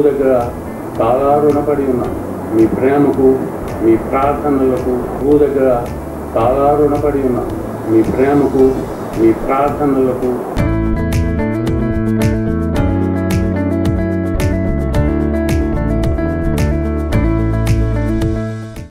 దగ్గర చాలా రుణపడి ఉన్నాను. మీ ప్రేమకు, మీ ప్రార్థనలకు దగ్గర చాలా రుణపడి ఉన్నాను. మీ ప్రేమకు, మీ ప్రార్థనలకు